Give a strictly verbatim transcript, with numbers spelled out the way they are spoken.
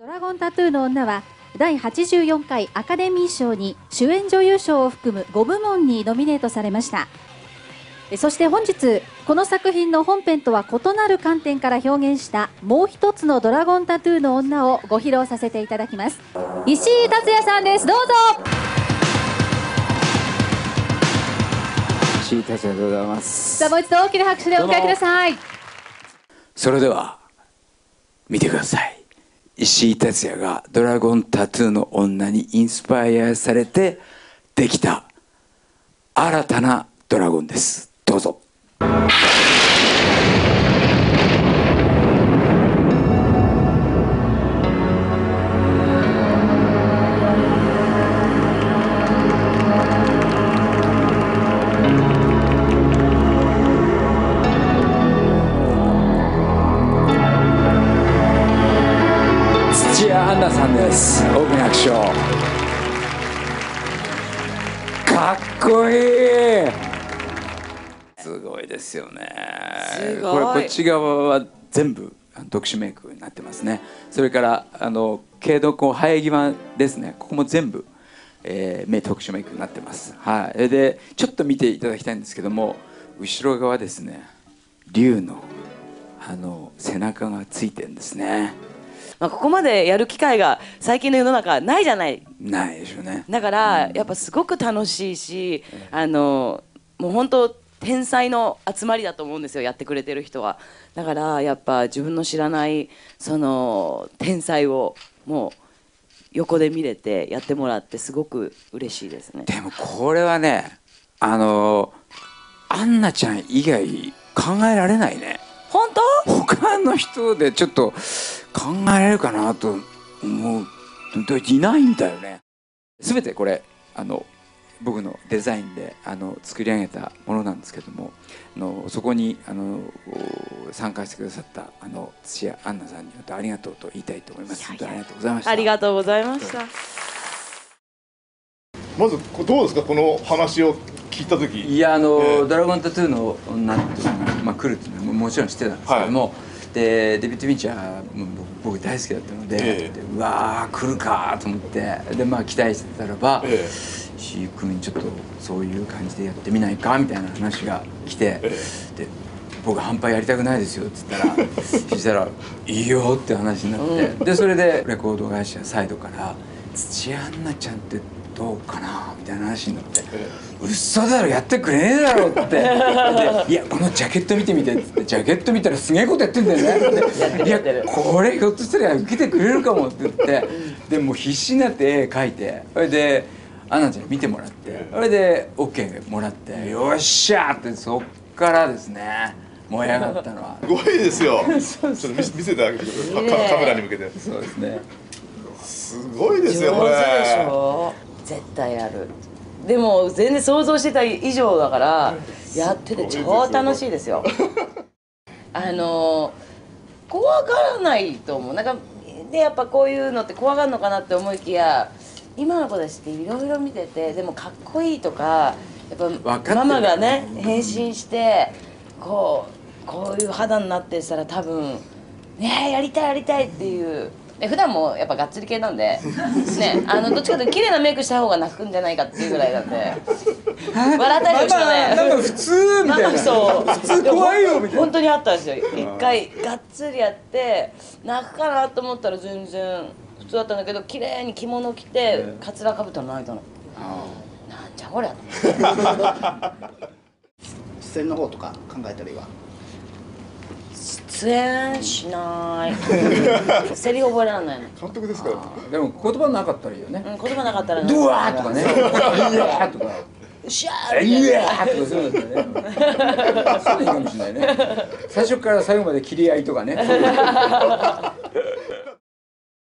ドラゴンタトゥーの女はだいはちじゅうよんかいアカデミー賞に主演女優賞を含むごぶもんにノミネートされました。そして本日この作品の本編とは異なる観点から表現したもう一つのドラゴンタトゥーの女をご披露させていただきます。石井達也さんです。どうぞ。 石井達也でございます。 さあもう一度大きな拍手でお迎えください。 それでは見てください。石井達也がドラゴンタトゥーの女にインスパイアされてできた新たなドラゴンです。どうぞ。土屋アンナさんです。大きな拍手を。かっこいい。すごいですよね。 すごい。 これこっち側は全部特殊メイクになってますね。それからあの毛のこう生え際ですね。ここも全部、えー、目特殊メイクになってます。はい。でちょっと見ていただきたいんですけども、後ろ側ですね。竜のあの背中がついてるんですね。 まあここまでやる機会が最近の世の中ないじゃない。 ないでしょうね。 だからやっぱすごく楽しいし、あのもう本当天才の集まりだと思うんですよ、やってくれてる人は。だからやっぱ自分の知らないその天才をもう横で見れてやってもらってすごく嬉しいですね。 でもこれはね、あのアンナちゃん以外考えられないね。 本当？ 他の人でちょっと考えられるかなと思ういないんだよね。全てこれあの僕のデザインであの作り上げたものなんですけども、あのそこにあの参加してくださったあの土屋アンナさんに本当ありがとうと言いたいと思います。本当にありがとうございました。 ありがとうございました。 まずどうですか、この話を聞いた時。 いやあの、 えー、 ドラゴンタトゥーの女っていうのが、まあ、来るっていうのはもちろん知ってたんですけども、はい、でデビッド・フィンチャーも僕大好きだったので、えー、でうわー来るかと思ってで、まあ、期待してたらば、えー、石井君ちょっとそういう感じでやってみないかみたいな話が来て、えー、で僕半端やりたくないですよっつったらそしたら「いいよ」って話になって、うん、でそれでレコード会社サイドから「土屋アンナちゃんってどうかな」みたいな話になって「嘘だろやってくれねえだろ」って「いやこのジャケット見てみて」っつってジャケット見たらすげえことやってんだよねって「いやこれひょっとしたら受けてくれるかも」って言ってでもう必死になって絵描いてそれでアンナちゃんに見てもらってそれで オーケー もらって「よっしゃ!」ってそっからですね燃え上がったのはすごいですよ。ちょっと見せてあげてください。カメラに向けて。 そうですね。 すごいですよこれ。 上手でしょ。絶対やる。でも全然想像してた以上だからやってて超楽しいですよ。あの怖がらないと思う。なんかでやっぱこういうのって怖がるのかなって思いきや、今の子たちっていろいろ見ててでもかっこいいとかやっぱママがね変身してこうこういう肌になってしたら多分ねやりたいやりたいっていう。普段もやっぱがっつり系なんでね、あのどっちかというと綺麗なメイクした方が泣くんじゃないかっていうぐらいなんで笑ったりもしてね。 なんか普通みたいな。 そう普通怖いよみたいな。 本当にあったんですよ。一回がっつりやって泣くかなと思ったら全然普通だったんだけど、綺麗に着物着てカツラかぶったら泣いたの。なんじゃこりゃ。 出演の方とか考えたりは。 出演しないセリフ覚えられないの。 監督ですから。 でも言葉なかったらいいよね。 うん、言葉なかったらドワーとかね。イヤーとか。 シャーイヤーとかそういうのだね。そういうのいいかもしれないね。最初から最後まで切り合いとかね。